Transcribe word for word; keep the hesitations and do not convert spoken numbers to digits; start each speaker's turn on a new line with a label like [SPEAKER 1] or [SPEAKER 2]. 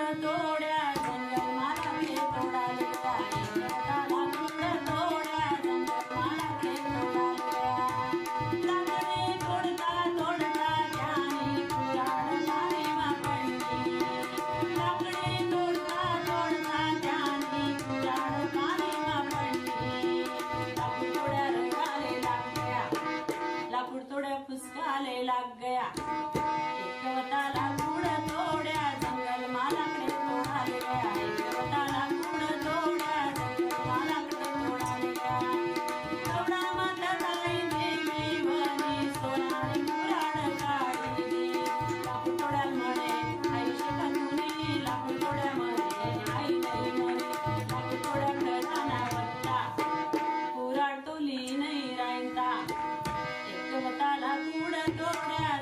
[SPEAKER 1] तोड्या जंगल मालाकडे तोडाले गया एकवताला कुड तोड्या जंगल मालाकडे तोडाले गया लाकडे तोडता तोडता त्याने कुऱ्हाड पाणीमा पडली लाकडे तोडता तोडता त्याने कुऱ्हाड पाणीमा पडली लाकूड तोड्या रगाले लाग गया लाकूड तोड्या फुसकाले लाग गया एकवताला कुड तोड्या जंगल मालाकडे तोडाले गया एकवताला कुड तोड्या जंगल मालाकडे तोडाले गया कवडा माता झाली देवी वनी सोनारी कुऱ्हाड काढली लाकूड तोड्या म्हणे आई शिकतुनी लाकूड तोड्या म्हणे आई नाही म्हणे लाकूड तोड्या खजाना वत्ता कुऱ्हाड तोली नाही रायता एकवताला कुड तोड्या